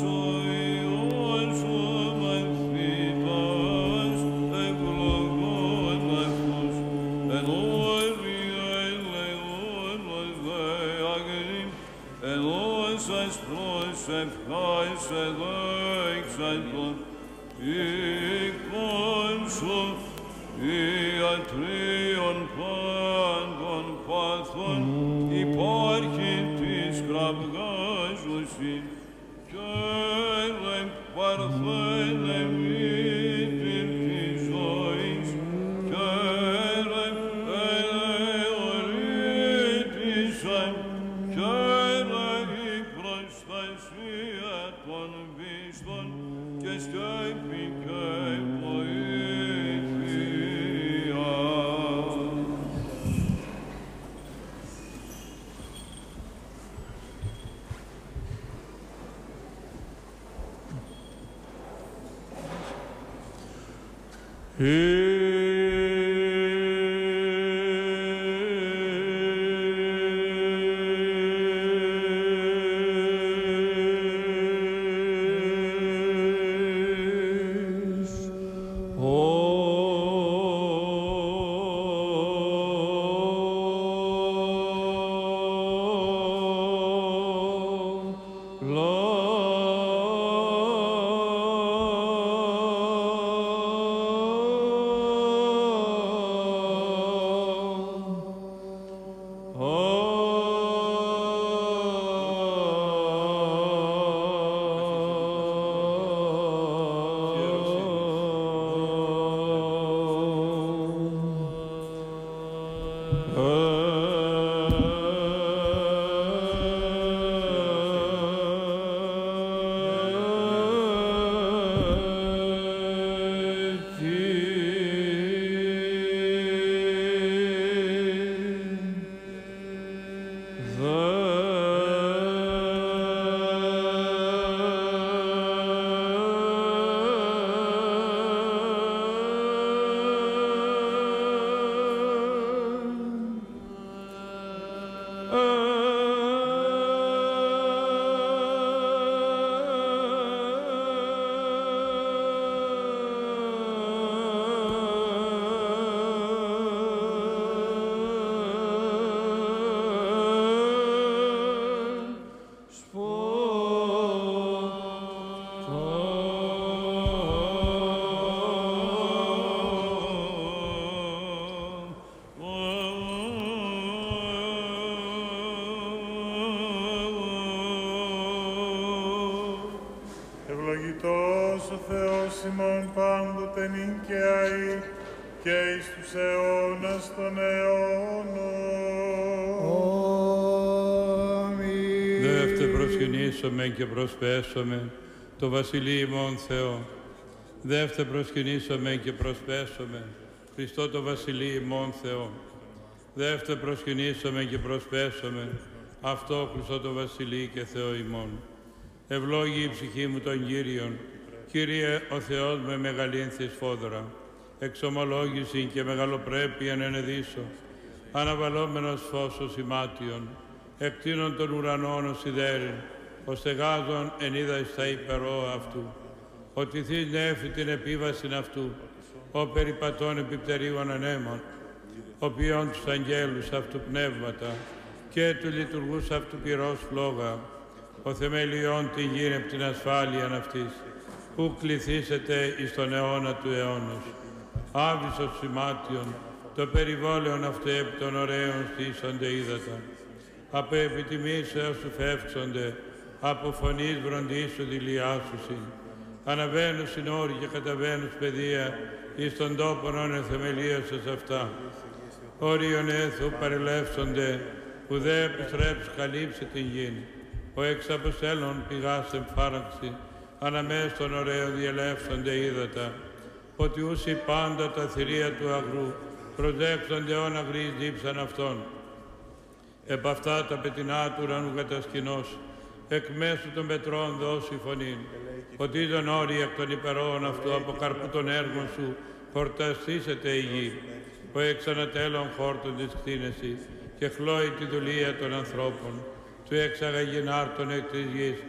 Ευλογητός ο Θεός ημών πάντοτε νυν και αεί και εις τους αιώνας των αιώνων. Αμήν. Δεύτε προσκυνήσομεν και προσπέσομεν το Βασιλείο ημών Θεό. Δεύτε προσκυνήσομεν και προσπέσομεν Χριστό το Βασιλείο ημών Θεό. Δεύτε προσκυνήσομεν και προσπέσομεν αυτό Χριστό το Βασιλείο και Θεό ημών. Ευλόγη η ψυχή μου των Κύριων, Κύριε ο Θεός με μεγαλύνθη σφόδρα, εξομολόγηση και μεγαλοπρέπειαν ενεδίσω, αναβαλόμενος φως ως ημάτιον, εκτείνων των ουρανών ως σιδέριν, ως στεγάζων εν είδα εις τα υπερώ αυτού, ότι θείς νέφη την επίβασιν αυτού, ο περιπατών επιπτερίγων ανέμων, ο ποιόν τους αγγέλους αυτού πνεύματα και του λειτουργούς αυτού πυρός φλόγα, ο θεμελιών την γύρε από την ασφάλειαν αυτής, που κληθήσετε εις τον αιώνα του αιώνος. Άβυσος σημάτιον, το περιβόλαιον αυτού επί των ωραίων στήσονται ύδατα. Από επιτιμήσεως σου φεύξονται, από φωνής βροντίσου δηλιάσουσιν. Αναβαίνουσιν όροι και καταβαίνους παιδεία, εις τον τόπον όνε θεμελίωσες αυτά. Όριον έθου παρελεύσονται, που δε επιστρέψει καλύψει την γην. Ο εξ αποστέλων πηγάς εμφάραξη, αναμέσως των ωραίων διελεύσονται ύδατα, ότι ούσι πάντα τα θηρία του αγρού, προσδέξονται όν αγρείς δίψαν αυτών. Επ' αυτά τα πετεινά του ουρανού κατασκηνός, εκ μέσου των πετρών δώσει φωνήν, ότι είδον όροι εκ των υπερών αυτού από καρπού των έργων σου, χορταστήσετε η γη, ο εξ ανατέλων χόρτων της κτίνεσης, και χλώει τη δουλεία των ανθρώπων. Του έξαγαγεν άρτων εκ της γης,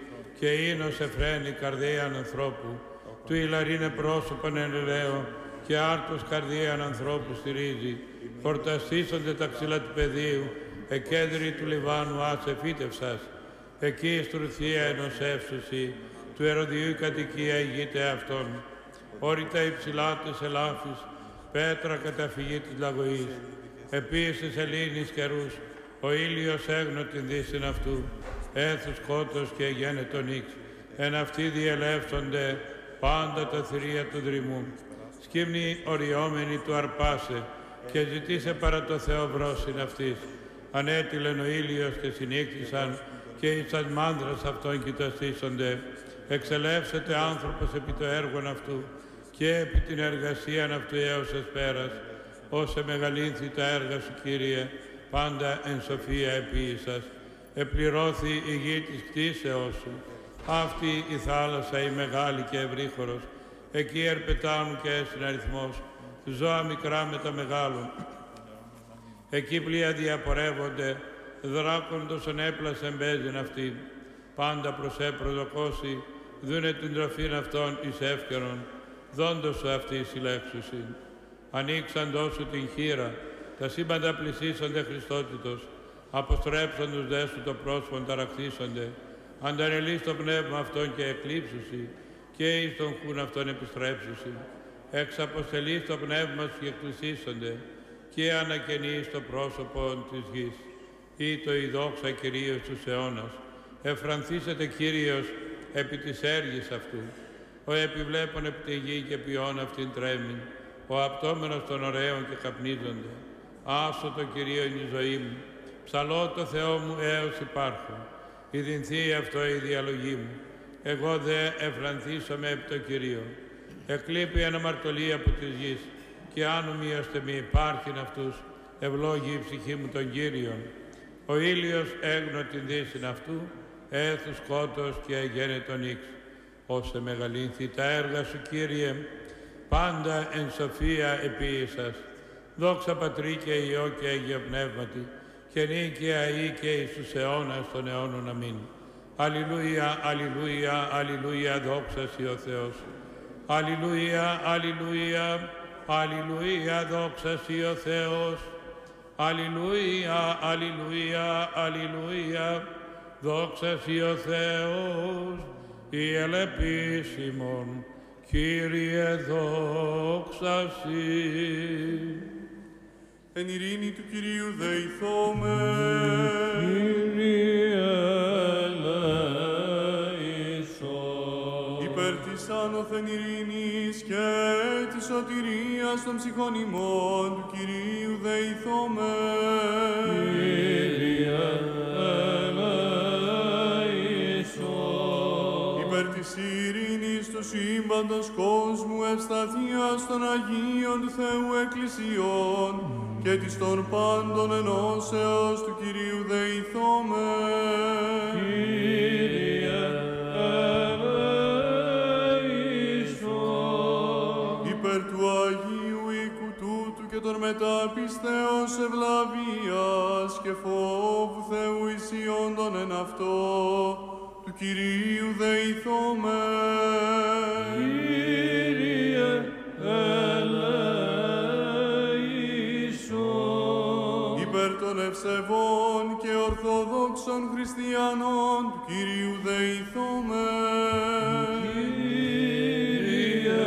και ίνος εφραίνει καρδίαν ανθρώπου, του ηλαρίνε πρόσωπον εν ελαίο, και άρτος καρδίαν ανθρώπου στηρίζει. Χορταστήσονται τα ξύλα του πεδίου, εκέντρη του Λιβάνου άσε φύτευσας. Εκεί η στρουθία ενός εύσωση, του Ερωδιού η κατοικία ηγείται αυτόν. Όρητα υψηλά της ελάφης, πέτρα καταφυγή της λαγωής. Επίσης ελήνης καιρούς, ο ήλιος έγνω την δύσιν αυτού, έθους σκότος και γένετον ύξ. Εν αυτοί διελεύσονται πάντα τα θηρία του δρυμού. Σκύμνη οριόμενη του αρπάσε, και ζητήσε παρά το Θεό βρόσιν αυτής. Ανέτειλεν ο ήλιος και συνήκτησαν, και εις ας μάνδρας αυτών κοιταστήσονται. Εξελεύσεται άνθρωπος επί το έργον αυτού, και επί την εργασίαν αυτού έως εσπέρας. Όσε μεγαλύνθη τα έργα σου, Κύριε, πάντα εν σοφία επίησας. Επληρώθη η γη της κτήσεώς σου. Αυτή η θάλασσα η μεγάλη και ευρύχωρος. Εκεί ερπετάνουν και έσυν αριθμός, ζώα μικρά με τα μεγάλων. Εκεί πλοία διαπορεύονται, δράκοντος έπλασεν μπέζιν αυτή. Πάντα προς προδοκώσει, δούνε την τροφήν αυτών εις εύκαιρον, δόντος σου αυτή συλλέξουσιν. Ανοίξαντός σου την χείρα, τα σύμπαντα πλησίσονται Χριστότητος, αποστρέψοντος δε σου το πρόσφον ταραχθήσονται, αντανελείς το πνεύμα αυτών και εκλείψουσι, και εις τον χούν αυτών επιστρέψουσι. Εξαποστελείς το πνεύμα σου και εκκλησίσονται, και ανακαινείς το πρόσωπο της γης. Ή το η δόξα Κυρίως τους αιώνας. Εφρανθήσετε Κύριος επί της έργης αυτού. Ο επιβλέπων επί τη γη και ποιόν αυτήν τρέμην. Ο απτόμενος των ωραίων και καπνίζονται. Άσο το Κυρίο είναι η ζωή μου. Ψαλώ το Θεό μου έως υπάρχω. Ιδυνθεί αυτό η διαλογή μου. Εγώ δε εφρανθήσομαι επί το Κυρίο. Εκλείπει αναμαρτωλή από της γης, και αν ομοίωστε μη υπάρχειν αυτούς, ευλόγει η ψυχή μου τον Κύριον. Ο ήλιος έγνω την δύσιν αυτού, έθου σκότος και γένετον ύξ. Όσε μεγαλύνθη τα έργα σου, Κύριε, πάντα εν σοφία επίησας. Δόξα Πατρί και Υιό και Αγίο Πνεύματι, και νίκαια ή και εις τους αιώνας των αιώνων. Αμήν. Αλληλούια, αλληλούια, αλληλούια, δόξα σοι ο Θεός. Αλληλούια, αλληλούια, αλληλούια, δόξα σοι ο Θεός. Αλληλούια, αλληλούια, αλληλούια, δόξα σοι ο Θεός. Η ελεπίσιμον, Κύριε, δόξα σοι. Εν ειρήνη του Κυρίου δεηθώμε. Κύριε ελέησον. Υπέρ της άνωθεν ειρήνης και της σωτηρίας των ψυχών ημών του Κυρίου δεηθώμε. Κύριε ελέησον. Υπέρ της ειρήνης του σύμπαντος κόσμου, ευσταθίας των Αγίων του Θεού Εκκλησιών και της των πάντων ενώσεως του Κυρίου δεηθώμε. Κύριε ελέησον. Υπέρ του Αγίου οίκου τούτου και των μεταπιστέως ευλαβίας και φόβου Θεού εισιόντων εν αυτό, του Κυρίου δεηθώμε. Κύριε ελέησον. Υπέρ των ευσεβών και ορθοδόξων χριστιανών του Κυρίου δεηθώμε. Κύριε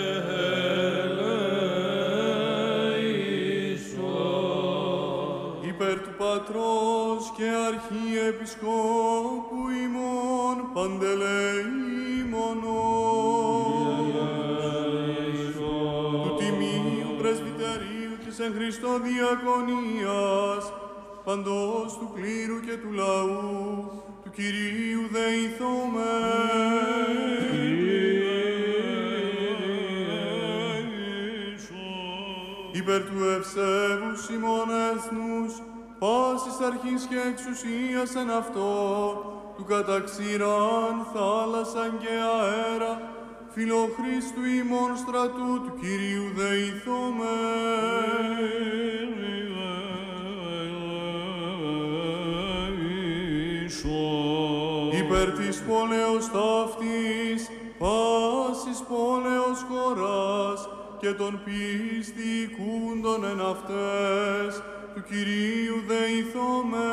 ελέησον. Υπέρ του Πατρός και Αρχιεπισκόπου ημών Παντελεήμονος, του Τιμίου Πρεσβυτερίου της εν Χριστώ Διακονίας, παντός του κλήρου και του λαού, του Κυρίου δεηθώμε. Υπέρ του ευσέβους ημών έθνους, πάσης αρχής και εξουσίας εν αυτό, του καταξήραν θάλασσαν και αέρα, φιλοχρίστου ημών στρατού του Κυρίου δεηθώμε. Υπέρ της πόλεως πόλης, πάσης πόλεως χώρας και των πιστικούντων εν αυτές, του Κυρίου δεηθώμε.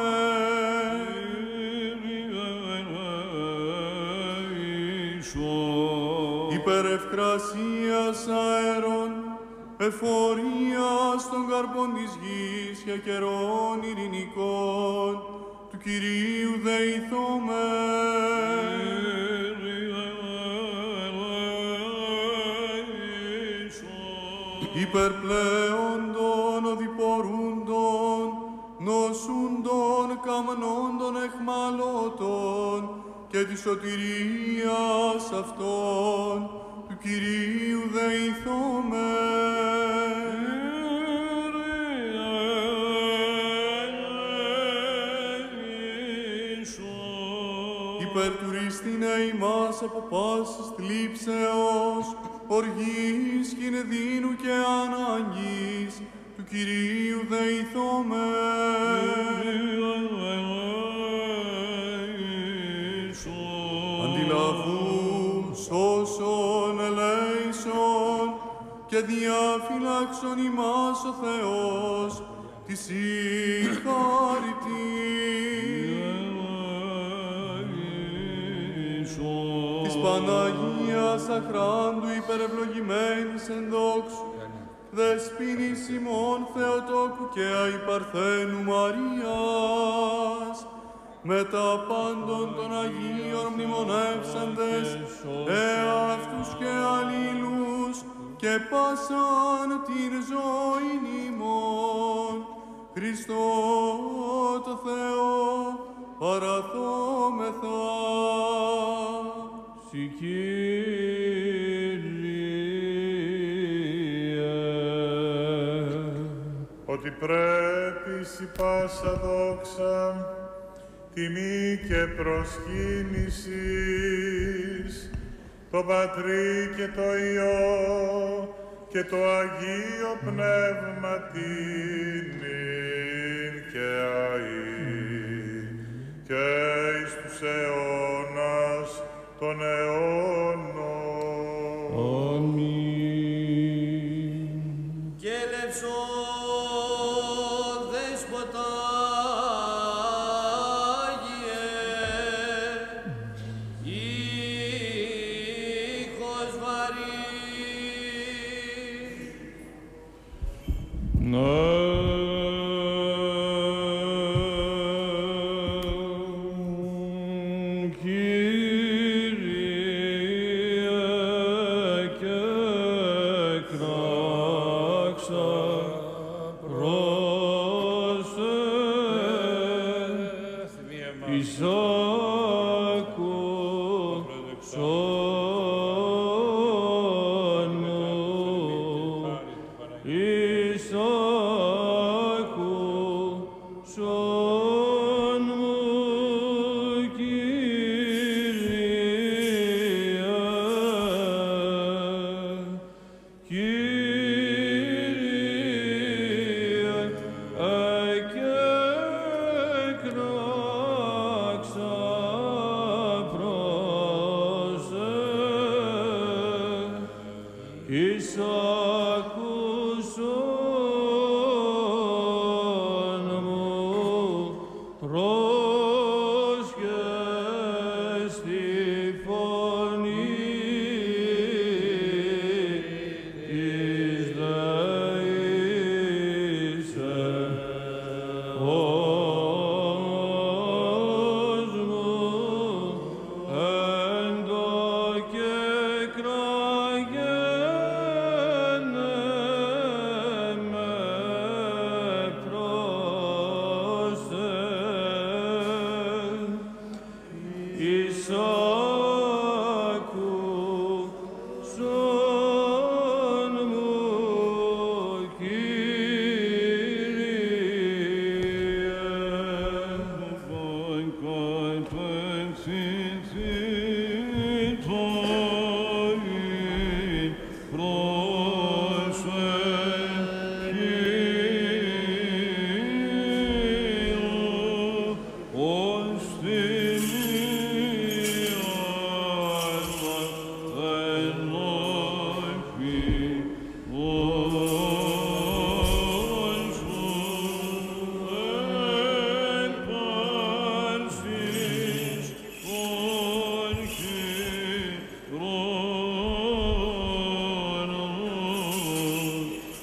Υπερευκρασίας αέρων, εφορίας των καρπών της γης και καιρών ειρηνικών, του Κυρίου δεηθώμε. Υπερπλέοντων οδηπορούντων, νοσούντων καμνόντων εχμαλώτων και της σωτηρίας αυτών, του Κυρίου δεηθώμε. Υπερτουρίστηνε ημάς από πάσης θλίψεως, οργής, κινδύνου και ανάγκης, του Κυρίου δεηθώμε. Αντιλαβού, σώσον, ελέησον και διαφυλάξον ημάς ο Θεός, της συγχαρητή. Της Παναγίας αχράντου υπερευλογημένης εν δόξου, δεσποίνης ημών Θεοτόκου και αϊπαρθένου Μαρίας, με τα πάντων των Αγίων μνημονεύσαντες, εαυτούς και αλλήλους, και πάσαν την ζωήν ημών, Χριστό το Θεό, παραθόμεθα. Συ ότι πρέπει η πάσα δόξα, τιμή και προσκύνησης, το Πατρί και το Υιό και το Αγίο Πνεύμα τίνην και αεί και εις τους αιώνας των αιώνων. Και λευσόν δέσποτα Άγιε, ήχος βαρύ.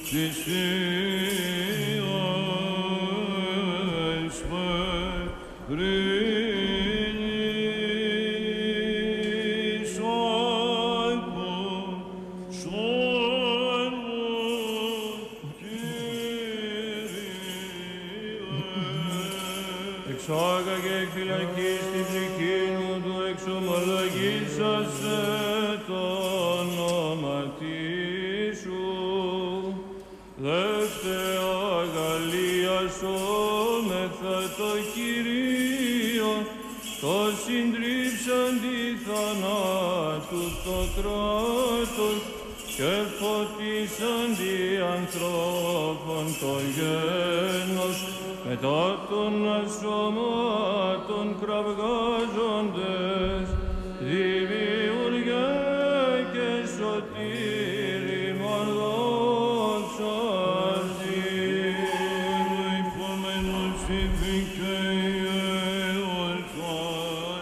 Εξάγαγε εκ φυλακής την ψυχή μου του εξομολογήσαστε το όνοματί σου. Δεύτε αγαλίασόμεθα το Κυρίο, το συντρίψαντι θανάτου το κράτος και φωτίσαντι ανθρώπων το γένος, μετά των ασωμάτων κραυγάζοντες, δημιουργέ και σωτήριμον δόξα Συ. Υπόμενος υφήκε ορθόν,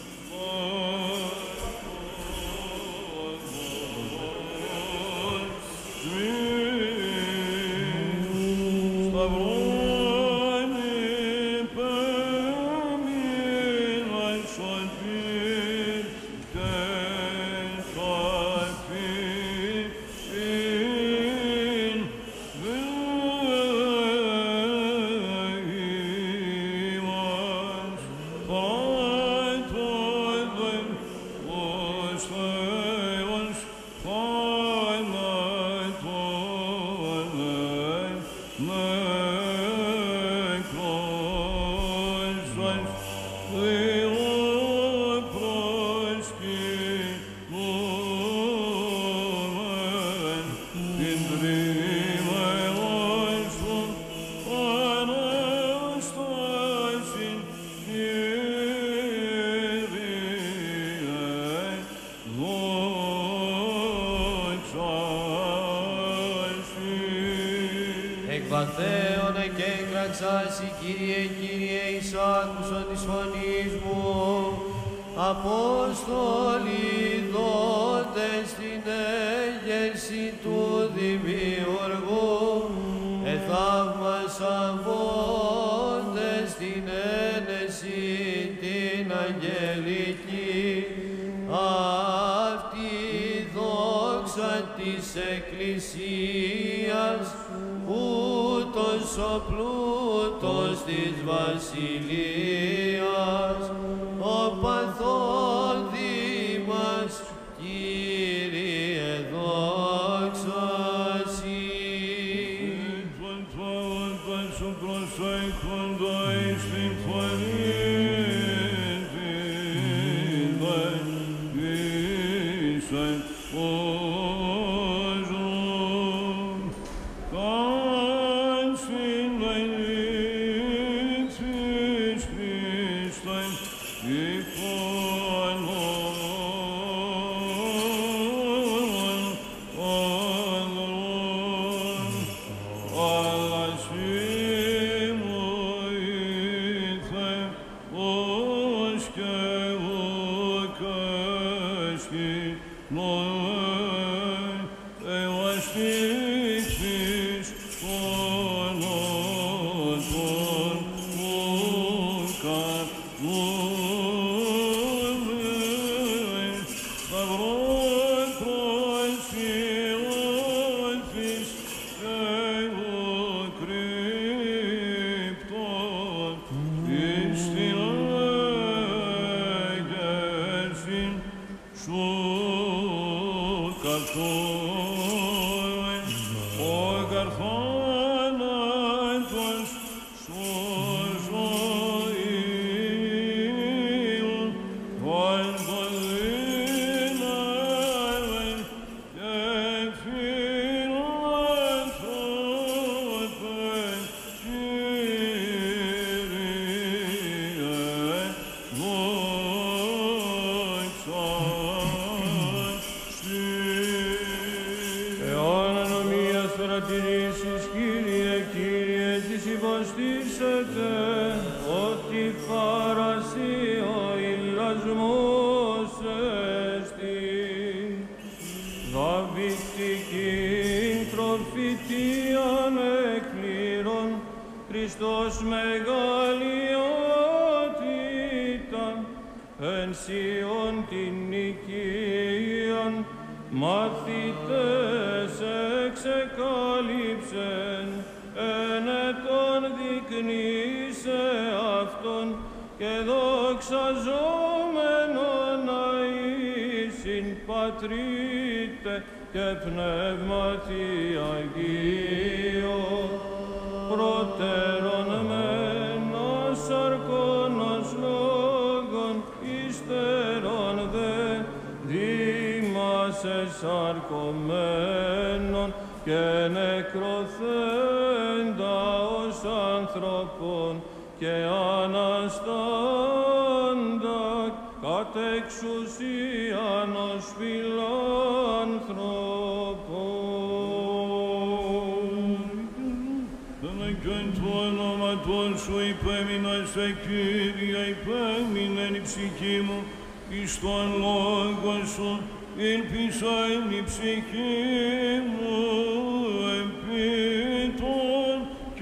Εκβαθέωνα και εκραξάσι, Κύριε, Κύριε, εις άκουσον της φωνής μου. Απόστολοι δότες στην έγερση του Δημιουργού, εθαύμασαν βόντες στην ένεση την αγγελική. Αυτή η δόξα της Εκκλησίας, ούτως ο πλούτος της βασιλείας, ο παθόν Δήμας, Κύριε, δόξα Συ. θητείαν εκπλήρων, Χριστός μεγαλειότηταν, εν Σιών την οικίαν, μαθητές εξεκάλυψεν, εν ετών δεικνύσε αυτόν, και δοξαζόμενον αΐσιν Πατρίτε και Πνεύματι Αγίο, προτέρων μένος αρκώνος λόγων, ύστερον δε δήμας εσαρκωμένων και νεκροθέντα ως άνθρωπον και αναστάντα κατ' εξουσίαν ως φιλάνθρωπον. Και το όνοματόν σου υπέμεινα σε Κύριε, υπέμεινεν η ψυχή μου, εις τον λόγο σου ήλπισα εν η ψυχή μου, επί των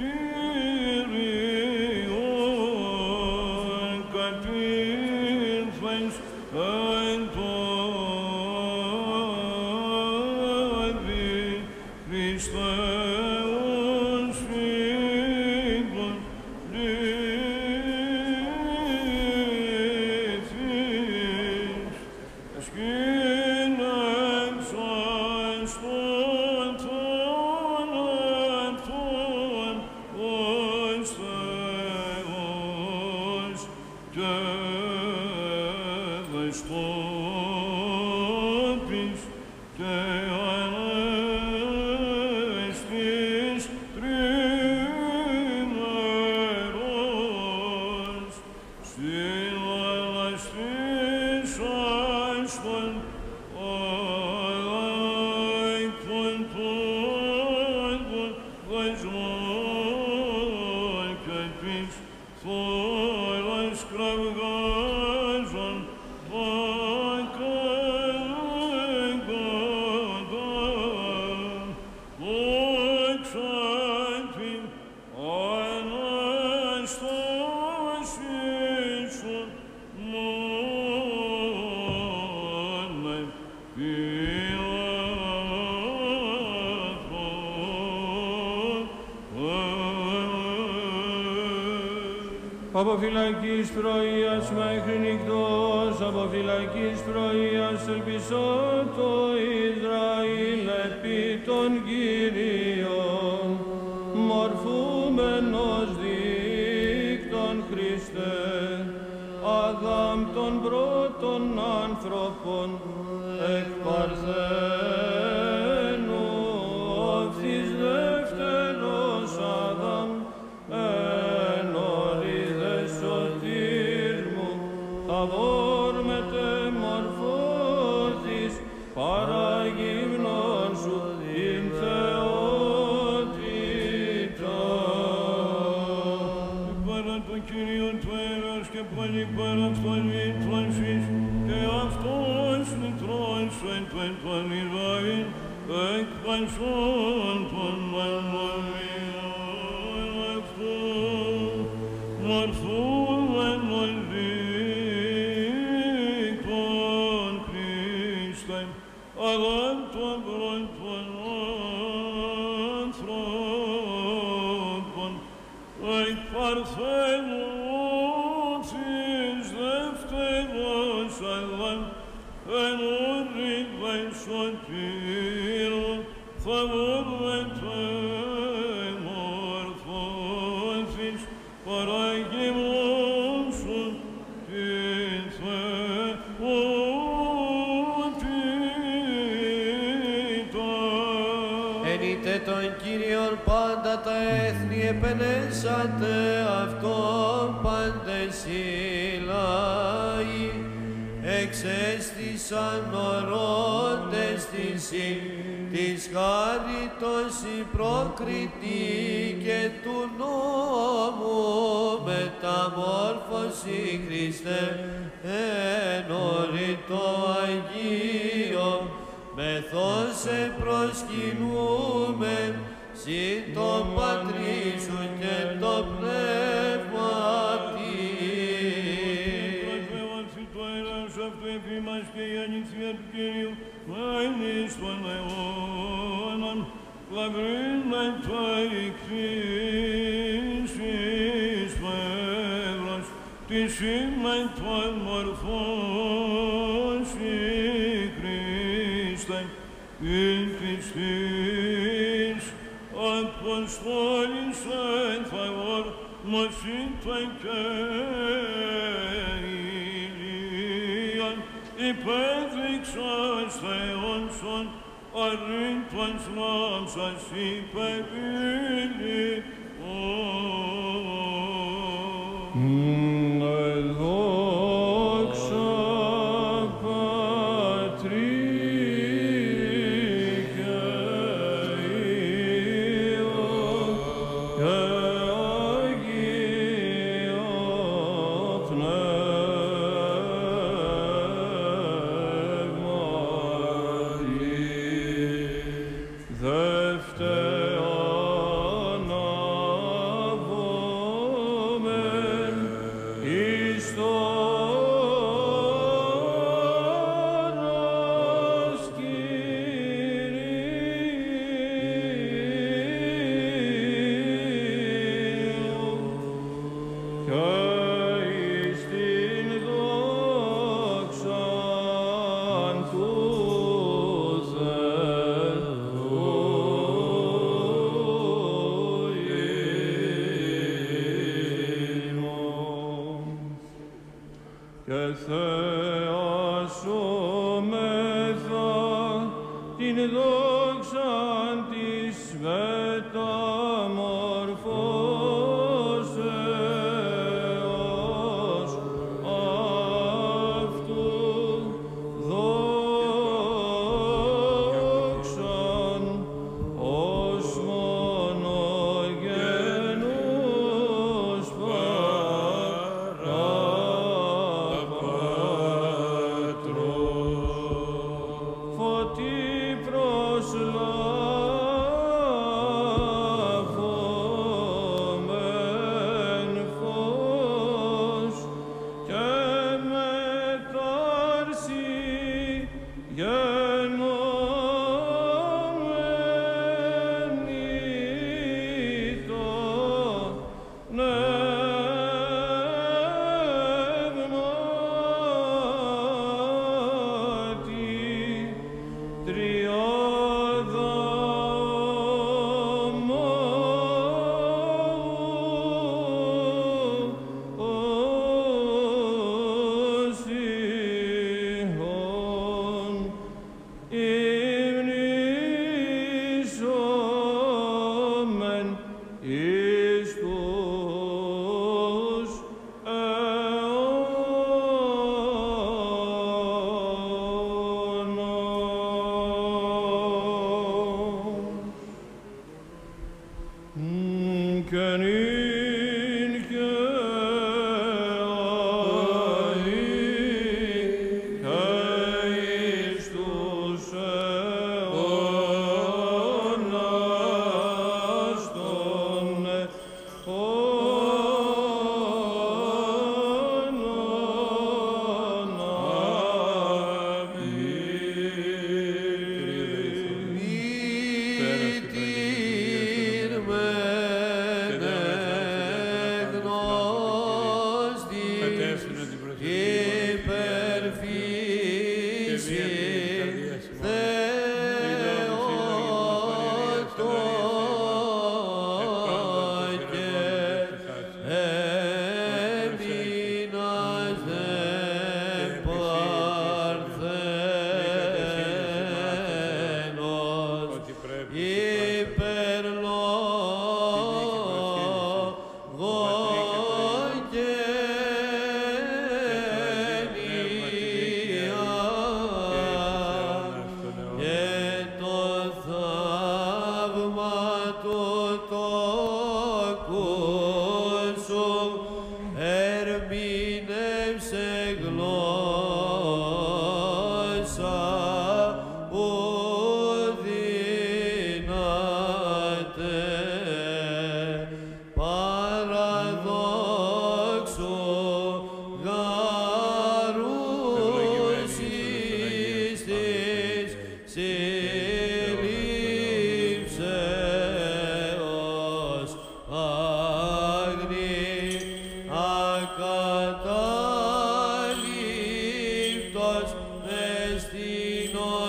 Κύριων κατήλθες εν το Αδί Χριστέ. Από φυλακής πρωίας μέχρι νυχτός, από φυλακής πρωίας ελπισώ το Ισραήλ επί των Κύριων, μορφούμενος δίκτων Χριστέ, Αδάμ των πρώτων άνθρωπων, εκ Παρθένου, οφθής δεύτερος Αδάμ, εν ορίδες σωτήρ μου, θαβόρ μετεμορφώθης, παραγύμνων σου την θεότητα. Παρά το Κύριον του έρος και πάλι παρά αυτόν μήτρωσης, και αυτός μητρών σου εν το Ισραήλ, εκ πασών των μαλωμίων αυτών, μορφούμενος δίκτων Χριστέ, Αδάμ των πρώτων ανθρώπων, εκ Παρθένου της δεύτερος Αδάμ, εν ορίδες σωτήρου, θαβόρ μετεμορφώθης, παραγύμνων σου την θεότητα. Ενείτε τον Κύριον πάντα τα έθνη, επενέσατε αυτόν πάντες οι λαοί. Εξέστησαν ορώντες της χάριτος η πρόκριτη και του νόμου μεταμόρφωση Χριστέ, εν ορειτό Αγίο, μεθός σε προσκυνούμεν, Συ το Πατρί σου και το Πνεύμα και η ανηθία του Κυρίου, μένεις των αιώνων, λαμπρίναι το εκκλήσεις πέδρος, τη σήμαι των μορφώσει Χριστέ, ειν πιστής Αποστόλης εν φαβόρ, μοσίτων και υπέδειξας Θεόν σον, αρρύντων σλάμψας υπερήλικον. Δόξα Πατρί και Υιό και Αγίο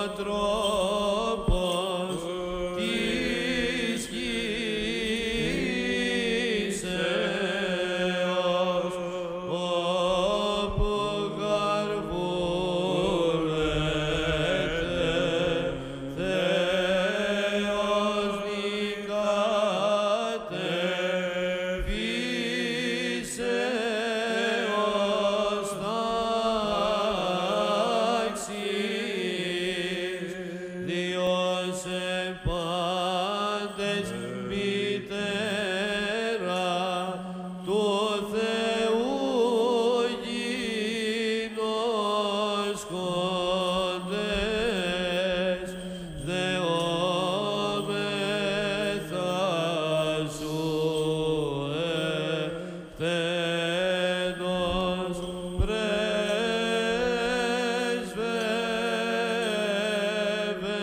τρόπος της γης όπου καρβούνεται Θεός νικάτε φύσεως τάξης Διός πάντες μητέρα του Θεού γινώσκοντες δεόμεθα σου εκτένος πρέσβευε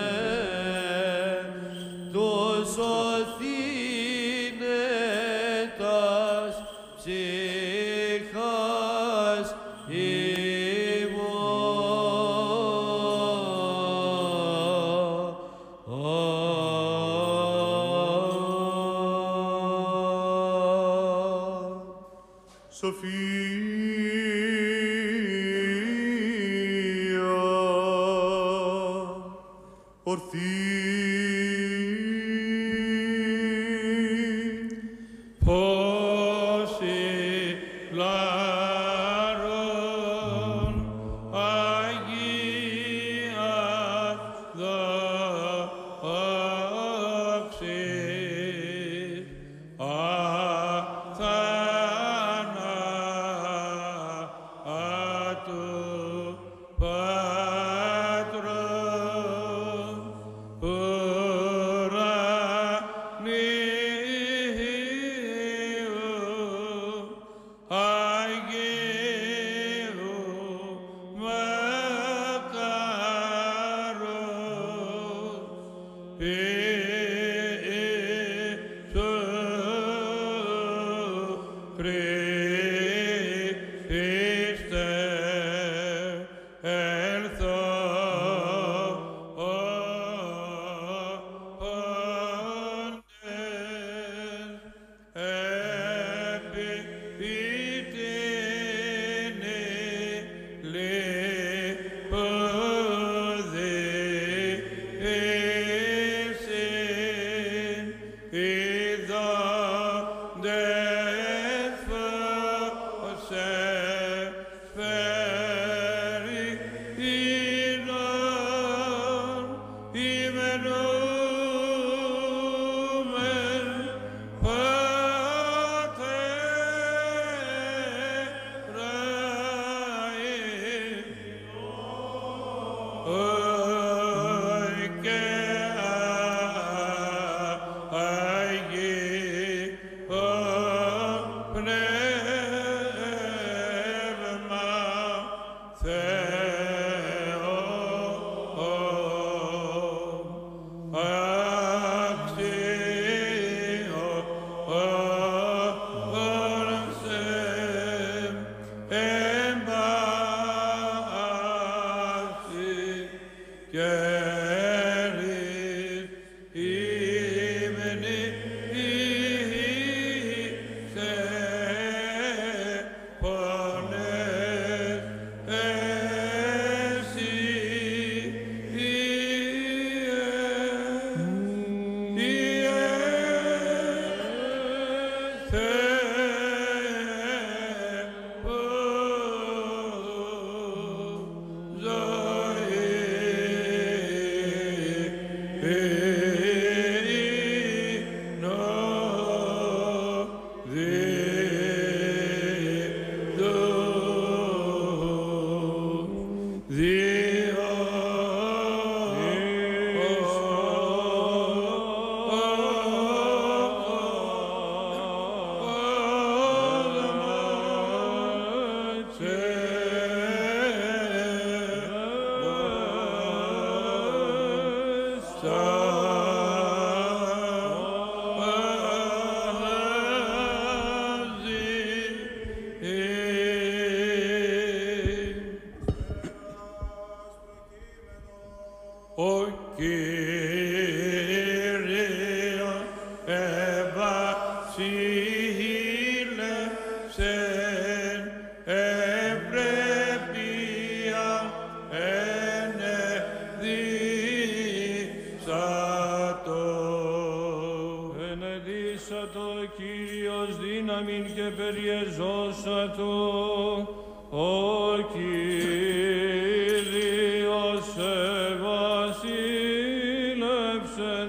τους οθήνετας ψυχάς ημών. Σοφία, ορθή, πόσοι λάρων Αγία δόξης αθανάτου Πατρός ουρανίου Αγίου μακάρος Ιησού Χριστέ Ο Κύριος ευασίλευσεν ευπρέπεια ενεδύσατο. Ενεδύσατο Κύριος δύναμιν και περιεζώσατο, ο Κύριος ευασίλευσεν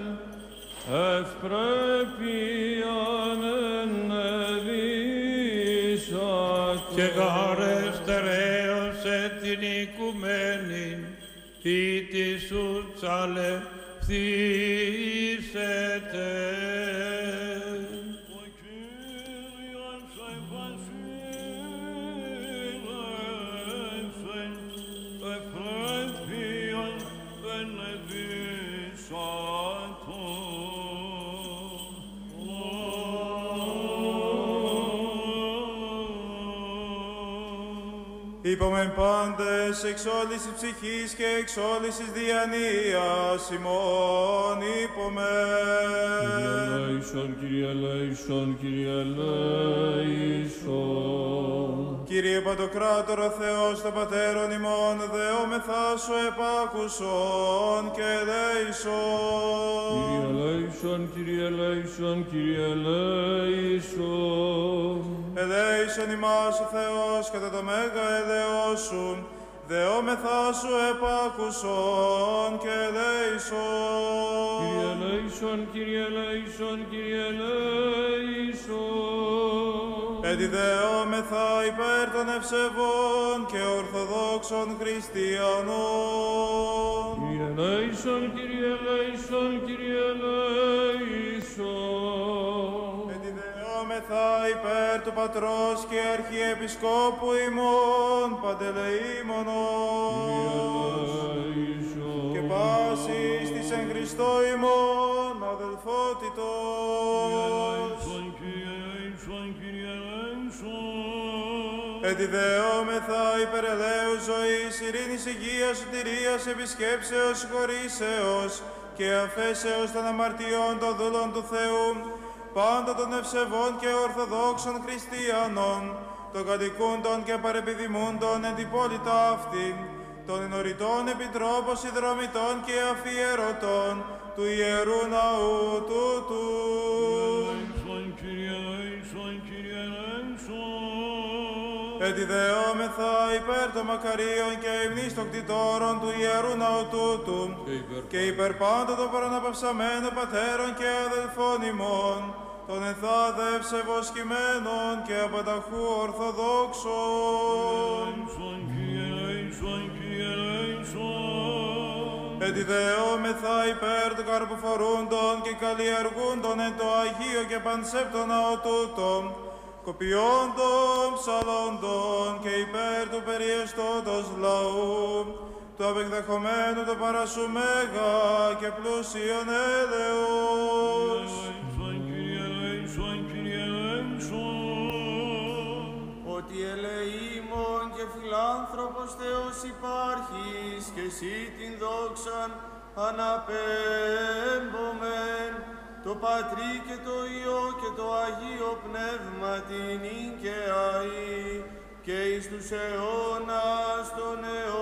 ευπρέπειαν ενεδύσατο. Και γάρε στερέωσε την οικουμένην, ή της σου τσαλευθήσετε. Ο Κύριος ευασίλευσεν ευπρέπειαν ενεδύσατο. Είπομεν πάντες εξ όλης της ψυχής και εξ όλης της διανοίας ημών είπομεν. Κύριε ελέησον, Κύριε ελέησον. Κύριε Παντοκράτορα Θεός των Πατέρων ημών, δεόμεθά σου επάκουσον και ελέησον. Κύριε ελέησον, Κύριε ελέησον, Κύριε ελέησον. Ελέησον ημάς ο Θεός κατά το μέγα ελεός σου, δεόμεθά σου επάκουσον και ελέησον. Κύριε ελέησον, Κύριε ελέησον, Κύριε ελέησον. Εντιδεόμεθα υπέρ των ευσεβών και ορθοδόξων χριστιανών. Κύριε ελέησον, Κύριε ελέησον, Κύριε ελέησον. Εντιδεόμεθα υπέρ του Πατρός και Αρχιεπισκόπου ημών Παντελεήμονος και πάσης της εν Χριστώ ημών αδελφότητος. Εντιδεόμεθα υπέρ ελέους ζωής, ειρήνης, υγείας, σωτηρίας, επισκέψεως, χωρίσεως και αφέσεως των αμαρτιών των δούλων του Θεού, πάντα των ευσεβών και ορθοδόξων χριστιανών, των κατοικούντων και παρεπιδημούντων εν την πόλη ταύτη, των ενωριτών επιτρόπων συνδρομητών και αφιερωτών του Ιερού Ναού τούτου. Εντιδεόμεθα υπέρ των μακαρίων και υμνής των κτητόρων του Ιερού Ναού τούτου και υπέρ πάντων των παραναπαυσαμένων πατέρων και αδελφών ημών, των ενθάδευσε βοσκημένων και απανταχού ορθοδόξων. Εντιδεόμεθα υπέρ των καρποφορούντων και καλλιεργούντων εν το Αγίο και πανσέπτο Ναό τούτο, κοπιόντων, ψαλόντων και υπέρ του περιεστώτος λαού, του απεκδεχομένου το παρασού μέγα και πλούσιον έλεος. Ότι ελεήμων και φιλάνθρωπος Θεός υπάρχεις και εσύ την δόξαν αναπέμπομεν, το Πατρί και το Υιό και το Αγίο Πνεύμα την και αεί και εις τους αιώνας των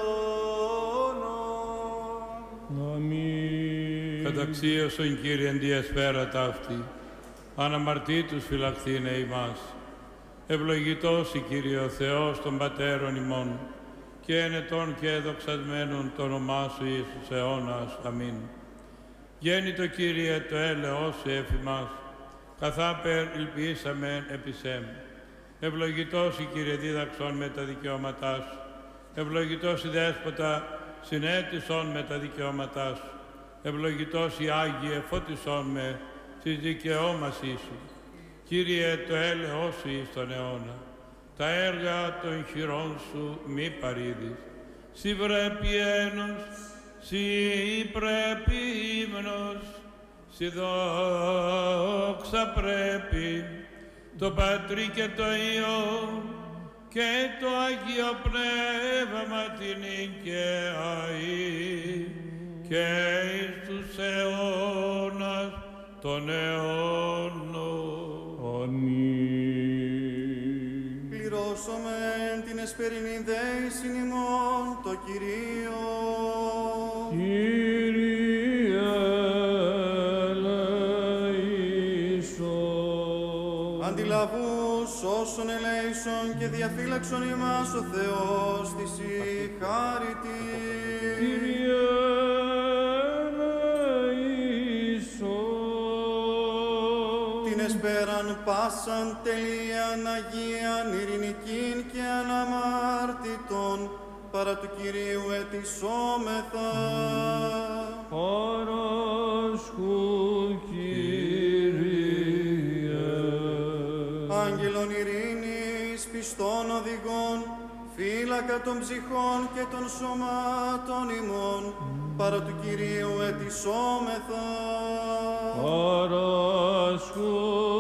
αιώνων. Αμήν. Καταξίωσον Κύριε εν διασφαίρα ταύτη, αναμαρτήτους φυλαχθήνε ημάς. Ευλογητός η Κύριε ο Θεός των Πατέρων ημών, και ενετών και εδοξασμένων το όνομά Σου εις τους αιώνας. Αμήν. Γέννητο Κύριε το έλεος Σου εφημάς, καθάπερ ελπίσαμεν επισέμ. Ευλογητός η Κύριε δίδαξον με τα δικαιώματά Σου, ευλογητός η Δέσποτα συνέτησον με τα δικαιώματά Σου, ευλογητός η Άγιε φώτισον με της δικαιώμασής Σου. Κύριε το έλεος Σου εις τον αιώνα, τα έργα των χειρών Σου μη παρήδεις. Συ βρέπει ένος, Συ πρέπει ύμνος, Συ δόξα πρέπει, το Πατρί και το Υιό και το Αγίο Πνεύμα την και αεί και εις τους αιώνας των αιώνων. Αμήν. Πληρώσομεν την εσπερινή δέησιν ημών το Κυρίο. Κύριε ελέησον. Αντιλαβούς όσων ελέησον και διαφύλαξον ημάς ο Θεός της η χάρητη. Κύριε ελέησον. Την εσπέραν πάσαν τελείαν Αγίαν ειρηνικήν και αναμάρτητον παρά του Κυρίου ετισόμεθα. Παράσχου, Κύριε. Άγγελον ειρήνης, πιστών οδηγών, φύλακα των ψυχών και των σωμάτων ημών, παρά του Κυρίου ετισόμεθα. Παράσχου,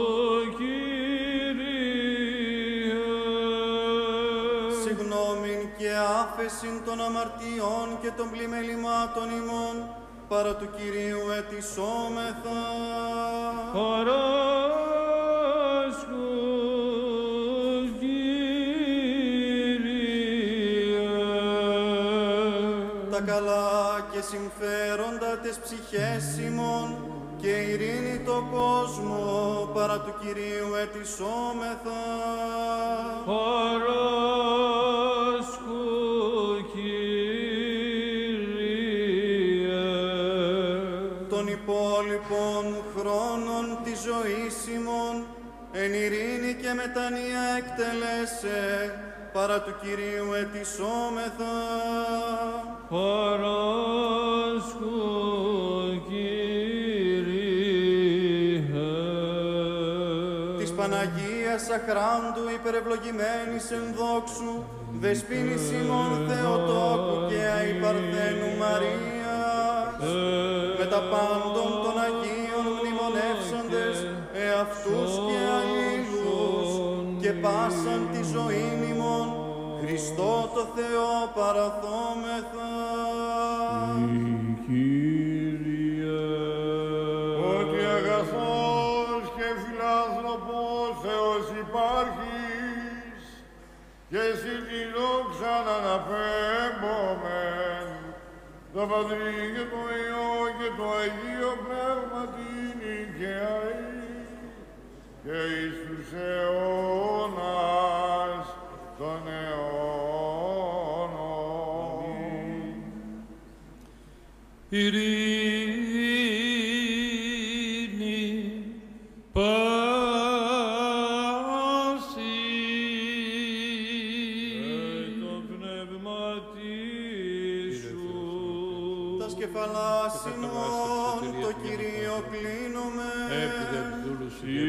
Κύριε. Συγγνώμην και άφεσιν των αμαρτιών και των πλημελημάτων ημών, παρά του Κυρίου ετισόμεθα. Παράσχου, Κύριε. Τα καλά και συμφέροντα τες ψυχές ημών και ειρήνη το κόσμο, παρά του Κυρίου ετισόμεθα. Παράσχου, Κύριε. Των υπόλοιπων χρόνων της ζωής ημών, εν ειρήνη και μετανία εκτελέσε, παρά του Κυρίου ετισόμεθα. Παράσχου, Κύριε. Της Παναγίας Αχράντου υπερευλογημένης εν δόξου, Δεσποίνης ημών Θεοτόκου και αϊπαρθένου Μαρίας, με τα πάντων των Αγίων μνημονεύσαντες εαυτούς και αλλήλους και πάσαν τη ζωήν ημών, Χριστό το Θεό παραθόμεθα. Κύριε. Ότι αγαθός και φιλάνθρωπος Θεός υπάρχεις και εσύ τη δόξα να αναπέμπομεν το Πατρί και το Υιό και το Αγίο Πνεύμα την οικαιαή και εις τους αιώνας των αιώνων. Ειρήνη πάση. Το πνεύματι σου. Τα σκεφαλάς ημών το Κυρίο κλείνομαι. Έπιδε δούλους σου και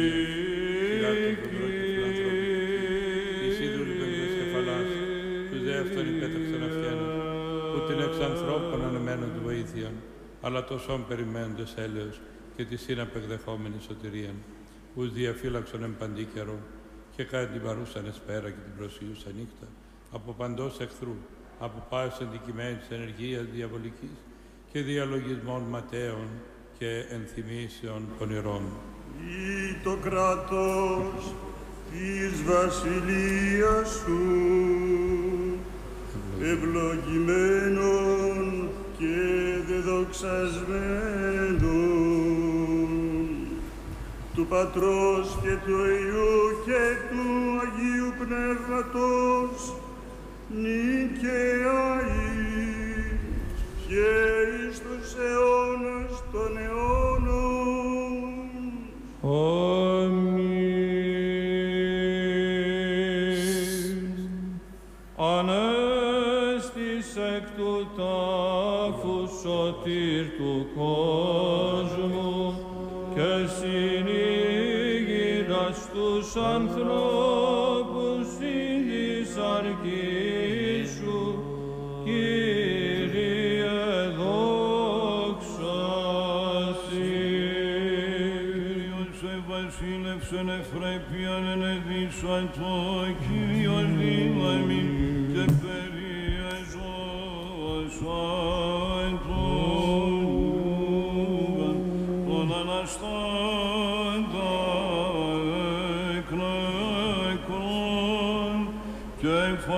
Ισίδρου πέμπτος κεφαλάς, τους δεύτερον υπέταξαν αυτιάνους, που την εξ ανθρώπων ανεμένονται βοήθειαν, αλλά τόσον περιμένοντες έλεος και τη συναπεκδεχόμενη σωτηρίαν, ους διαφύλαξον εν παντή καιρό, και κατά την παρούσαν εσπέρα και την προσιούσα νύχτα, από παντός εχθρού, από πάσης αντικειμένης ενεργείας διαβολικής και διαλογισμών ματέων και ενθυμίσεων πονηρών. Ή το κράτος της βασιλείας σου, ευλογημένον και δεδοξασμένον, του Πατρός και του Υιού και του Αγίου Πνεύματος, νικαία και εις τους αιώνας των αιώνων. Αμήν. Ανέστης εκ του τάφου σωτήρ του κόσμου και συνήγηρας τους ανθρώπους συν της αρκής σου, Κύριε δόξα Συ. Κύριος ευασίλευσεν ευπρέπειαν ενεδίσαν το Κύριος δύναμη και περιεζώσαν το.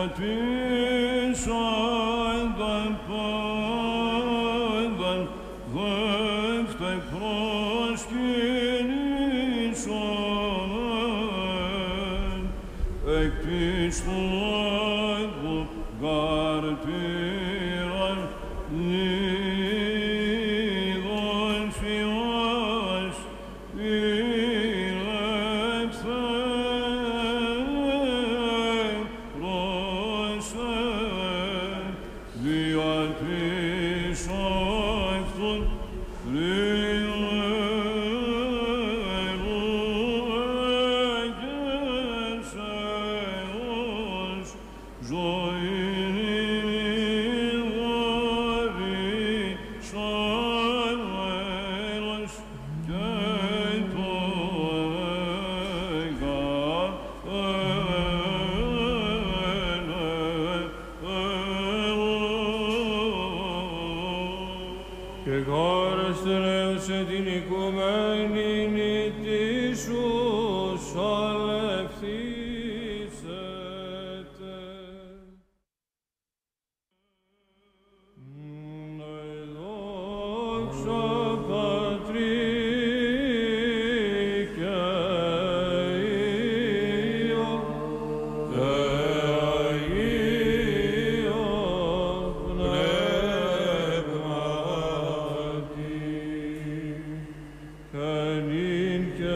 φωτίσανταν πάνταν, δεύτε προσκυνήσομεν, εκ της του Άγγου καρτήραν νίδων φιάς ηλεύθε προσέ, δια της αυτών και χώρας τελέωσε την οικουμένη νητή σου σαλευθήσετε. Δόξα Πατρί και Υιό και Αγίο Πνεύματι, και νυν και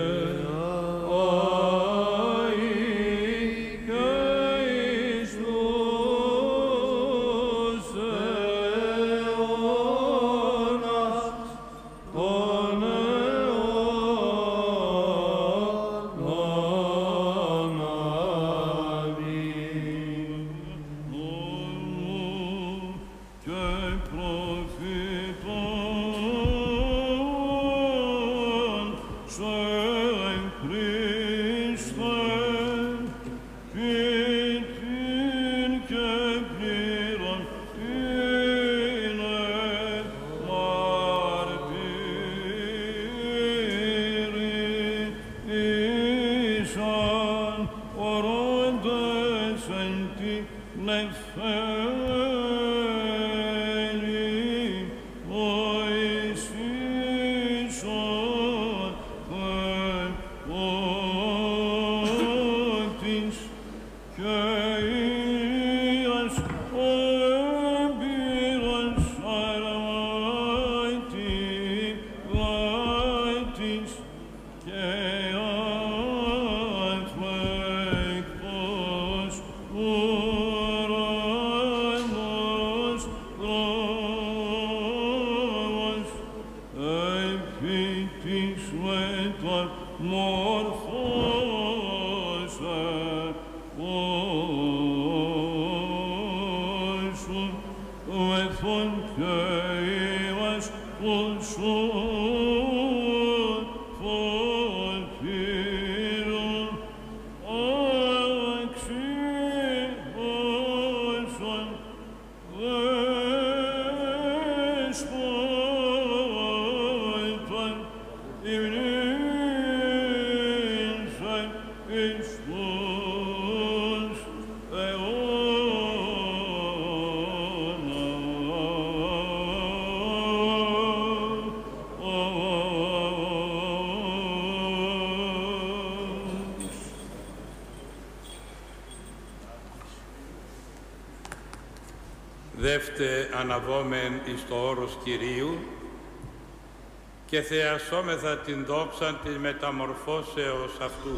αεί και εις τους αιώνας των αιώνων. Αμήν. Και προφητών σε Χριστέ, πίτην και πλήρων είναι μαρτυρήσαν ορώντες εν τη νεφέλη βοηθήσαν πεπότης και Ίας έμπειρος αρμάτη γάτης και αφέκτος ουρανός δρόμος, επί της μεταμορφώσε όσου μεθόν και ημάς ποσόν φωτήρων αξιώσαν δέσποταν υμνήσαν εις τους αιώνας. Δεύτε αναβόμεν εις το όρος Κυρίου και θεασόμεθα την δόξα της μεταμορφώσεως αυτού.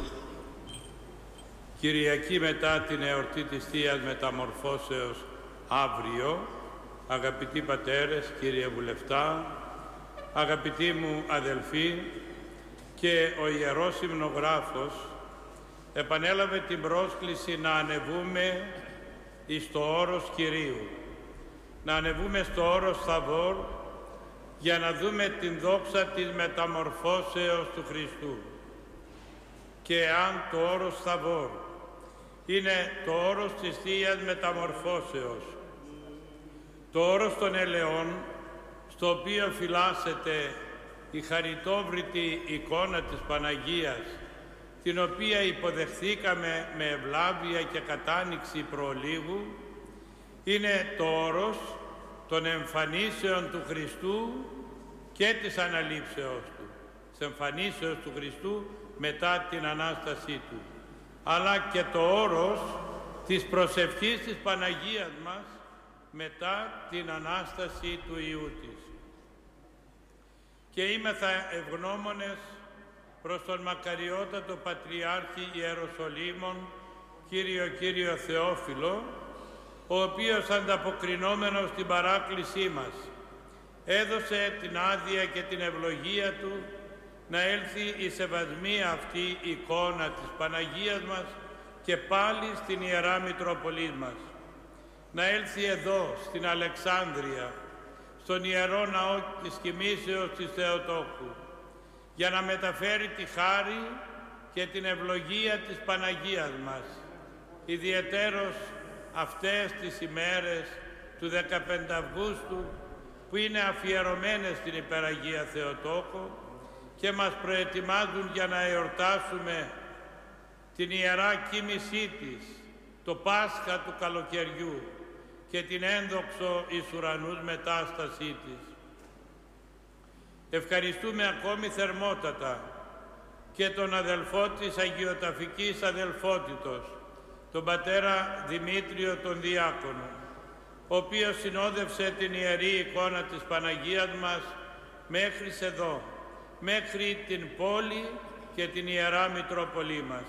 Κυριακή μετά την εορτή της Θείας Μεταμορφώσεως αύριο, αγαπητοί πατέρες, κύριε βουλευτά, αγαπητοί μου αδελφοί, και ο Ιερός Υμνογράφος επανέλαβε την πρόσκληση να ανεβούμε εις το όρος Κυρίου, να ανεβούμε στο όρος Θαβόρ για να δούμε την δόξα της μεταμορφώσεως του Χριστού. Και αν το όρος Θαβόρ είναι το όρος της Θείας Μεταμορφώσεως, το όρος των ελαιών, στο οποίο φυλάσσεται η χαριτόβρητη εικόνα της Παναγίας, την οποία υποδεχθήκαμε με ευλάβεια και κατάνοιξη προλίγου, είναι το όρος των εμφανίσεων του Χριστού και της αναλήψεώς του, της εμφανίσεως του Χριστού μετά την Ανάστασή του, αλλά και το όρος της προσευχής της Παναγίας μας μετά την Ανάσταση του Υιού της. Και είμεθα ευγνώμονες προς τον μακαριότατο Πατριάρχη Ιεροσολύμων, Κύριο Θεόφιλο, ο οποίος ανταποκρινόμενος στην παράκλησή μας έδωσε την άδεια και την ευλογία του να έλθει η σεβασμή αυτή η εικόνα της Παναγίας μας και πάλι στην Ιερά Μητρόπολη μας. Να έλθει εδώ, στην Αλεξάνδρεια, στον Ιερό Ναό της Κοιμήσεως της Θεοτόκου, για να μεταφέρει τη χάρη και την ευλογία της Παναγίας μας, ιδιαιτέρως αυτές τις ημέρες του 15 Αυγούστου, που είναι αφιερωμένες στην Υπεραγία Θεοτόκο και μας προετοιμάζουν για να εορτάσουμε την Ιερά Κοίμησή της, το Πάσχα του καλοκαιριού και την ένδοξο εις ουρανούς μετάστασή της. Ευχαριστούμε ακόμη θερμότατα και τον αδελφό της Αγιοταφικής Αδελφότητος, τον πατέρα Δημήτριο τον Διάκονο, ο οποίος συνόδευσε την Ιερή εικόνα της Παναγίας μας μέχρι εδώ, μέχρι την πόλη και την Ιερά Μητρόπολη μας.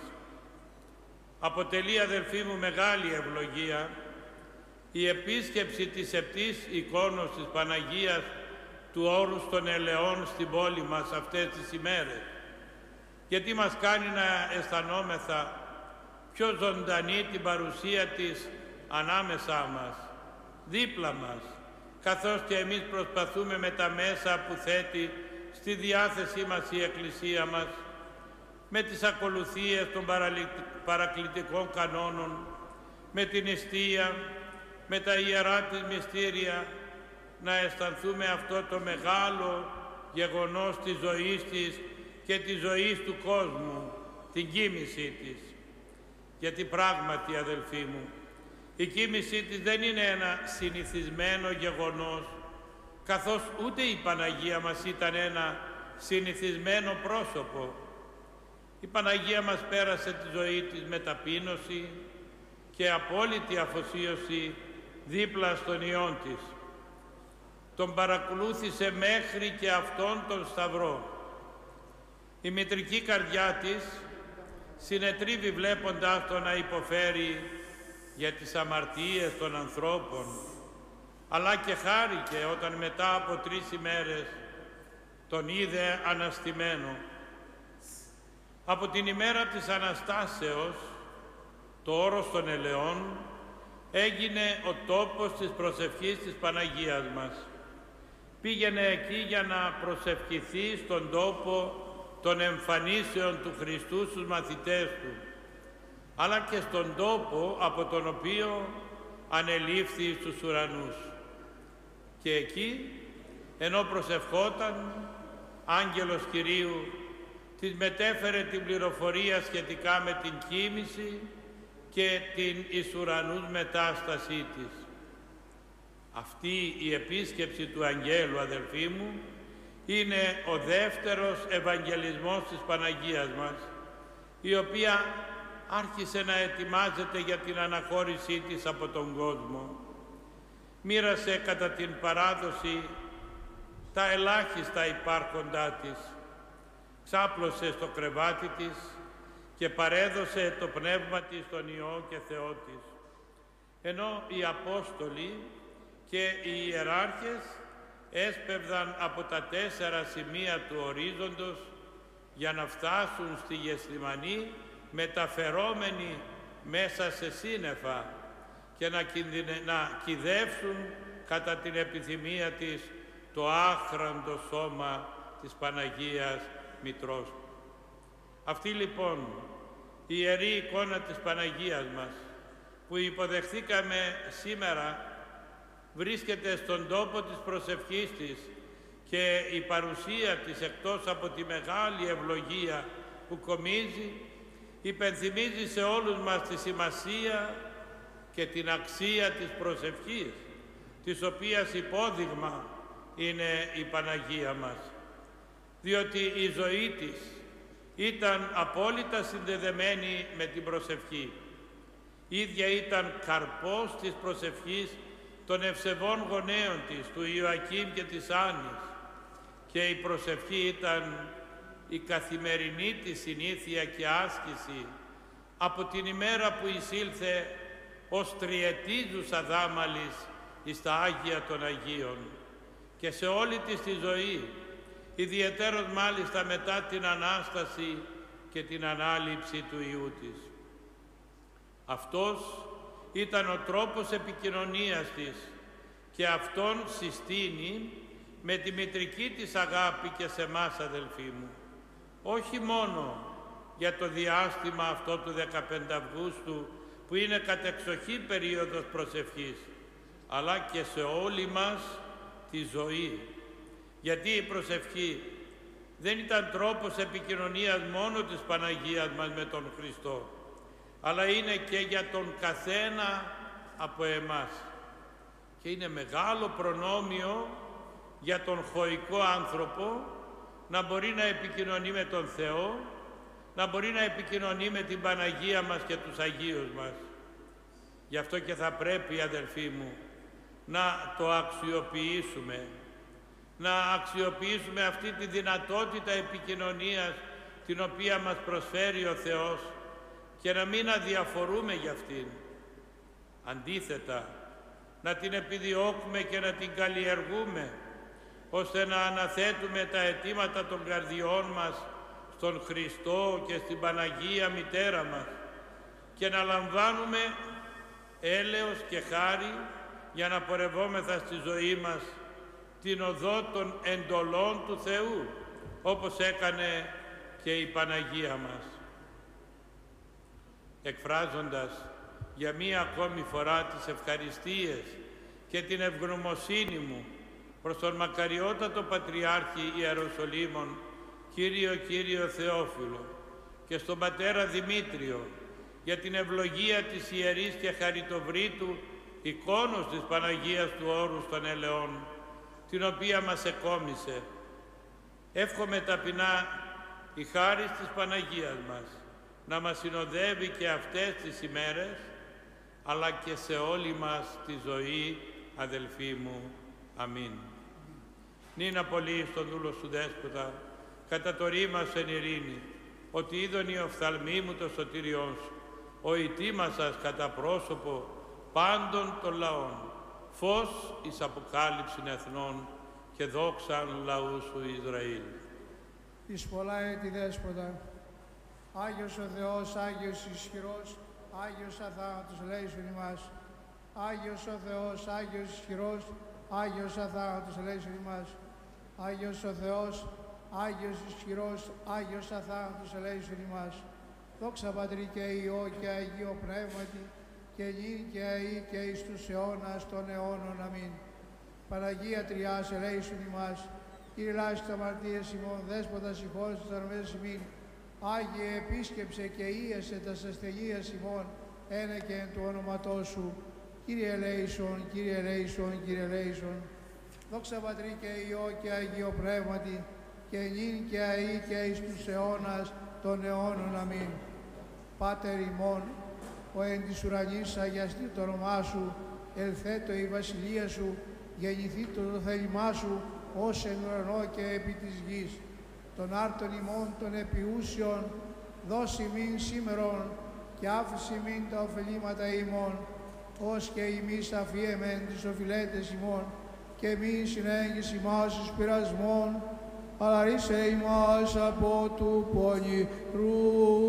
Αποτελεί, αδελφοί μου, μεγάλη ευλογία η επίσκεψη της επτής εικόνος της Παναγίας του Όρους των Ελαιών στην πόλη μας αυτές τις ημέρες, γιατί μας κάνει να αισθανόμεθα πιο ζωντανή την παρουσία της ανάμεσά μας, δίπλα μας, καθώς και εμείς προσπαθούμε με τα μέσα που θέτει στη διάθεσή μας η Εκκλησία μας, με τις ακολουθίες των παρακλητικών κανόνων, με την νηστεία, με τα ιερά της μυστήρια, να αισθανθούμε αυτό το μεγάλο γεγονός της ζωής της και της ζωής του κόσμου, την κοίμησή της. Γιατί πράγματι, αδελφοί μου, η κοίμησή της δεν είναι ένα συνηθισμένο γεγονός, καθώς ούτε η Παναγία μας ήταν ένα συνηθισμένο πρόσωπο. Η Παναγία μας πέρασε τη ζωή της με ταπείνωση και απόλυτη αφοσίωση δίπλα στον Υιόν της. Τον παρακολούθησε μέχρι και αυτόν τον Σταυρό. Η μητρική καρδιά της συνετρίβει βλέποντάς τον να υποφέρει για τις αμαρτίες των ανθρώπων, αλλά και χάρηκε όταν μετά από 3 ημέρες τον είδε αναστημένο. Από την ημέρα της Αναστάσεως, το Όρος των Ελαιών έγινε ο τόπος της προσευχής της Παναγίας μας. Πήγαινε εκεί για να προσευχηθεί στον τόπο των εμφανίσεων του Χριστού στους μαθητές του, αλλά και στον τόπο από τον οποίο ανελήφθη στους ουρανούς. Και εκεί, ενώ προσευχόταν, άγγελος Κυρίου της μετέφερε την πληροφορία σχετικά με την κοίμηση και την εις ουρανούς μετάστασή της. Αυτή η επίσκεψη του Αγγέλου, αδελφοί μου, είναι ο δεύτερος Ευαγγελισμός της Παναγίας μας, η οποία άρχισε να ετοιμάζεται για την αναχώρησή της από τον κόσμο. Μοίρασε κατά την παράδοση τα ελάχιστα υπάρχοντά της, ξάπλωσε στο κρεβάτι της και παρέδωσε το πνεύμα της στον Υιό και Θεό της. Ενώ οι Απόστολοι και οι ιεράρχες έσπευδαν από τα 4 σημεία του ορίζοντος για να φτάσουν στη Γεσθημανή μεταφερόμενοι μέσα σε σύννεφα και να κυδεύσουν κατά την επιθυμία της το άχραντο σώμα της Παναγίας Μητρός. Αυτή λοιπόν η Ιερή εικόνα της Παναγίας μας που υποδεχθήκαμε σήμερα βρίσκεται στον τόπο της προσευχής της και η παρουσία της, εκτός από τη μεγάλη ευλογία που κομίζει, υπενθυμίζει σε όλους μας τη σημασία και την αξία της προσευχής, της οποίας υπόδειγμα είναι η Παναγία μας, διότι η ζωή της ήταν απόλυτα συνδεδεμένη με την προσευχή. Η ίδια ήταν καρπός της προσευχής των ευσεβών γονέων της, του Ιωακήμ και της Άννης, και η προσευχή ήταν η καθημερινή της συνήθεια και άσκηση από την ημέρα που εισήλθε ως τριετίζουσα δάμαλης εις τα Άγια των Αγίων και σε όλη της τη ζωή, ιδιαιτέρως μάλιστα μετά την Ανάσταση και την Ανάληψη του Υιού της. Αυτός ήταν ο τρόπος επικοινωνίας της και αυτόν συστήνει με τη μητρική της αγάπη και σε εμάς, αδελφοί μου, όχι μόνο για το διάστημα αυτό του 15 Αυγούστου που είναι κατεξοχή περίοδος προσευχής, αλλά και σε όλη μας τη ζωή. Γιατί η προσευχή δεν ήταν τρόπος επικοινωνίας μόνο της Παναγίας μας με τον Χριστό, αλλά είναι και για τον καθένα από εμάς. Και είναι μεγάλο προνόμιο για τον χωικό άνθρωπο να μπορεί να επικοινωνεί με τον Θεό, να μπορεί να επικοινωνεί με την Παναγία μας και τους Αγίους μας. Γι' αυτό και θα πρέπει, αδελφοί μου, να το αξιοποιήσουμε, να αξιοποιήσουμε αυτή τη δυνατότητα επικοινωνίας την οποία μας προσφέρει ο Θεός και να μην αδιαφορούμε για αυτήν. Αντίθετα, να την επιδιώκουμε και να την καλλιεργούμε, ώστε να αναθέτουμε τα αιτήματα των καρδιών μας στον Χριστό και στην Παναγία Μητέρα μας και να λαμβάνουμε έλεος και χάρη για να πορευόμεθα στη ζωή μας την οδό των εντολών του Θεού, όπως έκανε και η Παναγία μας. Εκφράζοντας για μία ακόμη φορά τις ευχαριστίες και την ευγνωμοσύνη μου προς τον μακαριότατο Πατριάρχη Ιεροσολύμων, Κύριο Θεόφιλο, και στον Πατέρα Δημήτριο για την ευλογία της Ιερής και Χαριτοvrήτου εικόνος της Παναγίας του Όρους των Ελαιών, την οποία μας εκόμισε. Εύχομαι ταπεινά η χάρις της Παναγίας μας να μας συνοδεύει και αυτές τις ημέρες, αλλά και σε όλη μας τη ζωή, αδελφοί μου. Αμήν. Νυν απολύεις τον δούλο σου Δέσποτα, κατά το ρήμα σου εν ειρήνη, ότι είδον η οφθαλμή μου το σωτήριόν σου, ο ητήμασας κατά πρόσωπο πάντων των λαών, φως εις αποκάλυψην εθνών και δόξαν λαού σου Ισραήλ. Εις πολλά έτη Δέσποτα, Άγιος ο Θεός, Άγιος ισχυρός, Άγιος αθάνατος ελέησον ημάς. Άγιος ο Θεός, Άγιος ισχυρός, Άγιος αθάνατος ελέησον ημάς. Άγιος ο Θεός, Άγιος ισχυρός, Άγιος αθάνατος ελέησον ημάς. Δόξα Πατρί και Υιό και Αγίο Πνεύματι, και νυν και αεί και εις τους αιώνας των αιώνων. Αμήν. Παναγία Τριάς ελέησον ημάς. Κύριε λάσεις τα αμαρτίες ημών, Δέσποτα συγχώρεσαι τις αρμές ημίν. Άγιε επίσκεψε και ίεσε τας ασθενείας ημών, ένε και εν του όνοματός σου. Κύριε ελέησον, Κύριε ελέησον, Κύριε ελέησον. Δόξα Πατρί και Υιό και Αγίο Πνεύματι, και νυν και αεί και εις τους αιώνας των αιώνων. Αμήν. Πάτερ ημών, ο εν της ουρανής αγιαστεί το όνομά σου, ελθέτω η βασιλεία σου, γεννηθήτω το θέλημά σου, ως εν ουρανό και επί της γης. Των άρτων ημών των επιούσιων, δώσει μην σήμερον, και άφηση μην τα ωφελήματα ημών, ως και ημείς αφιέμεν τις οφειλέτες ημών, και μη συνέγγιση ημάς εις πειρασμών, αλλά ρίσε ημάς από του πονηρού.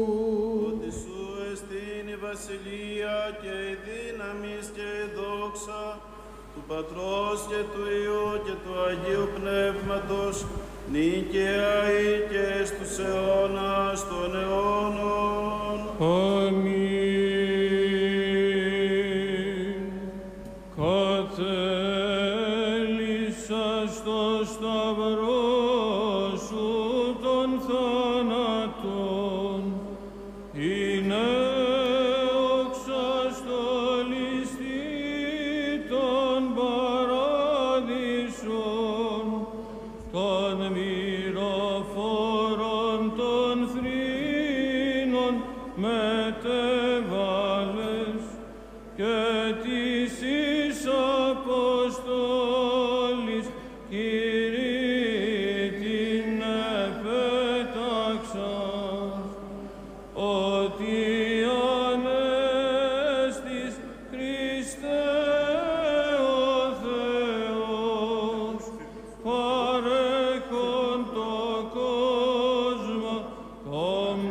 Ότι σου εστίν η βασιλεία και η δύναμις και η δόξα του Πατρός και του Υιού και του Αγίου Πνεύματος, νυν και αεί και στους αιώνας των αιώνων. Αμήν. Κατέλησα στο σταυρό σου των θανάτων, ηρωφόρων των θρήνων μετεβάλλες και της εις Αποστόλης Κύριε την επέταξας, ότι ανέστης Χριστέ ο Θεός, παρέχον το κόσμο το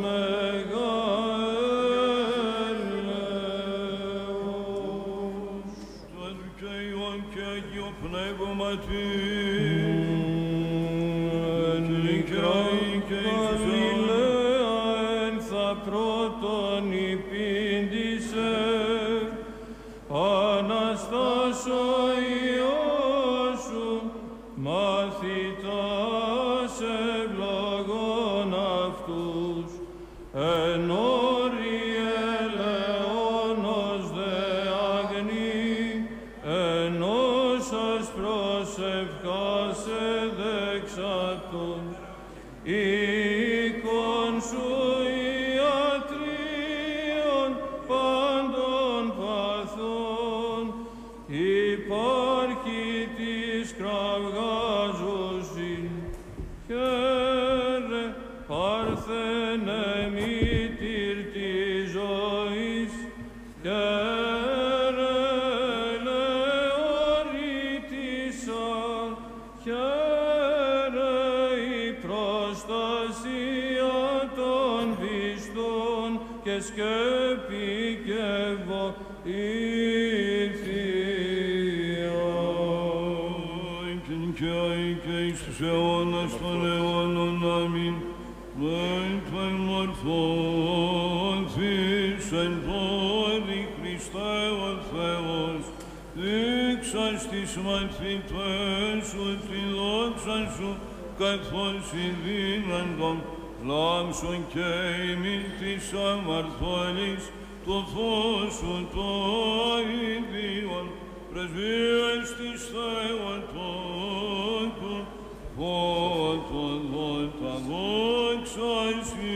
μεγαέλεος. Το Ευκαιόν και Αγίο Πνεύματι, πρώτον υπήντησε, Αναστάς ο Υιός σου, μαθητάς ευλογών αυτούς, εν όρη ελεόνος δε αγνή, ενώσας προσευχάσαι δεξάτων, οίκον σου ιατρίων πάντων παθών, υπάρχει της κραυγάζωση, χαίρε παρθένε μήτηρ της ζωής, χαίρε λεωρήτησα, χαίρε η προστασία των πιστών και σκέπη και βοήθεια. Και εις τους αιώνας των αιώνων, αμήν. Εν μορφώθης εν πόδι Χριστέ ο Θεός, δείξας τις μαθητές σου τη δόξα σου, καθώς ειδύναντον λάμψον και ημίν της αμαρτωλής, το φως σου το αηδίον, πρεσβείες της Θεοτόκου, φωτοδότα δόξα εσύ.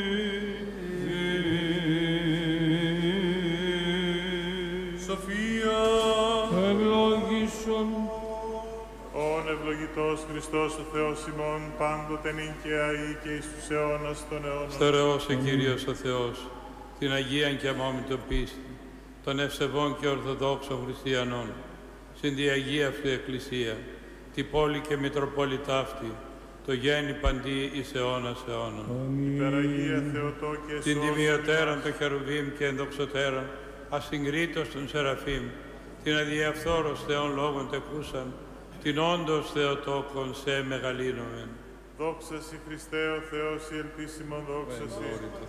Σοφία, ευλογήσον. ον ευλογητός Χριστός ο Θεός ημών, πάντοτε νυν και αεί και εις τους αιώνας των αιώνων. Στερεώσε Κύριος ο Θεός, την Αγίαν και αμόμητον πίστη, των ευσεβών και ορθοδόξων χριστιανών, συν τη Αγία αυτού Εκκλησία, τη πόλη και Μητροπόλητα αυτή, το γέννη παντί εις αιώνας αιώνων. Υπεραγία Θεοτόκε, Την τιμιωτέραν των χερουβίμ και ενδοξωτέραν, ασυγκρίτως των Σεραφείμ, την αδιαφθόρος Θεών λόγων τεκούσαν, την όντως Θεοτόκον σε μεγαλύνομεν. δόξα σοι Χριστέ ο Θεός, η ελπίσιμον δόξα σοι.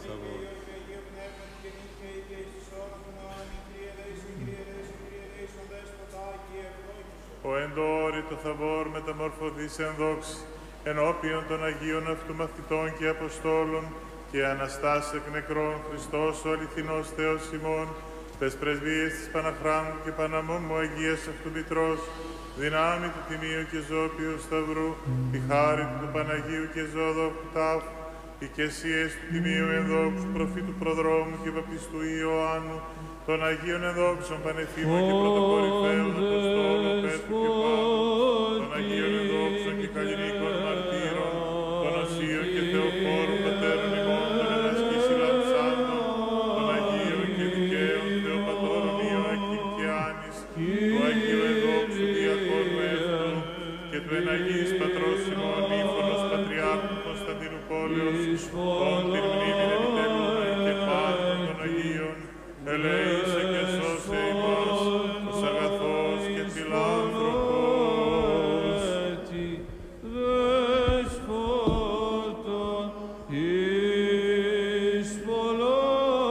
Ο εντόρι το θαβόρ μεταμορφωθείς εν δόξη, ενώπιον των Αγίων αυτού μαθητών και Αποστόλων, και Αναστάς εκ νεκρών Χριστός ο αληθινός Θεός ημών, τες πρεσβείες της Παναχράντου και Παναμόμου Αγίας αυτού Μητρός, δυνάμει του Τιμίου και Ζώπιου Σταυρού, τη χάρη του Παναγίου και Ζωοδόκου Τάφου, οι οικεσίες του Τιμίου ενδόξου προφήτου Προδρόμου και Βαπτιστού Ιωάννου, των Αγίων ενδόξων Πανεφήμων και Πρωτοκορυφαίων Αποστόλων Πέτρου και Παύλου, των Αγίων ενδόξων και καλλινίκων μαρτύρων, των Οσίων και Θεοφόρων Πατέρων ημών, των ενασκής Λαψάντων, των Αγίων και Δικαίων Θεοπατώρων Ιωακήμ και Άνης, του Αγίου ενδόξου Διακόνου Εύτου και του εναγής Πατρός ημών Ήφωνος Πατριάρχου Κωνσταντίνου Πόλεως, των την μνήμην επιτελούμε και πάντων των Αγίων, ελέησε και σώσε ημάς, τους αγαθός και φιλάνθρωπος. Δεσπότα εις πολλά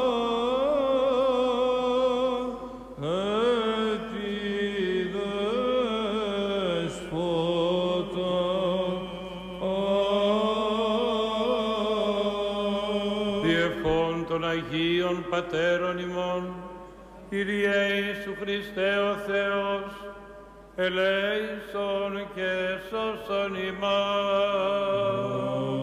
έτη δεσπότα. Διευχών των Αγίων Πατέρων ημών, Kyrie Ιησού Χριστέ ο Θεός, ελέησον και σώσον ημάς.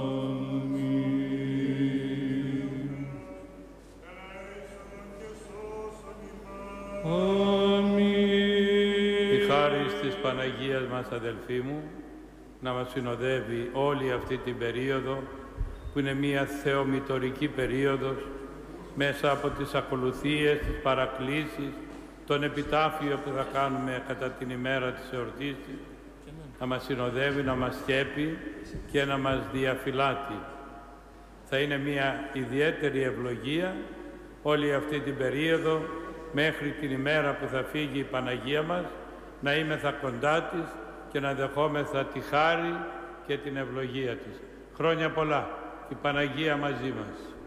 Η χάρις της Παναγίας μας, αδελφοί μου, να μας συνοδεύει όλη αυτή την περίοδο, που είναι μια θεομητορική περίοδος, μέσα από τις ακολουθίες, τις παρακλήσεις, τον επιτάφιο που θα κάνουμε κατά την ημέρα της εορτής της, να μας συνοδεύει, να μας σκέπει και να μας διαφυλάτει. Θα είναι μια ιδιαίτερη ευλογία όλη αυτή την περίοδο, μέχρι την ημέρα που θα φύγει η Παναγία μας, να είμεθα κοντά της και να δεχόμεθα τη χάρη και την ευλογία της. Χρόνια πολλά, η Παναγία μαζί μας.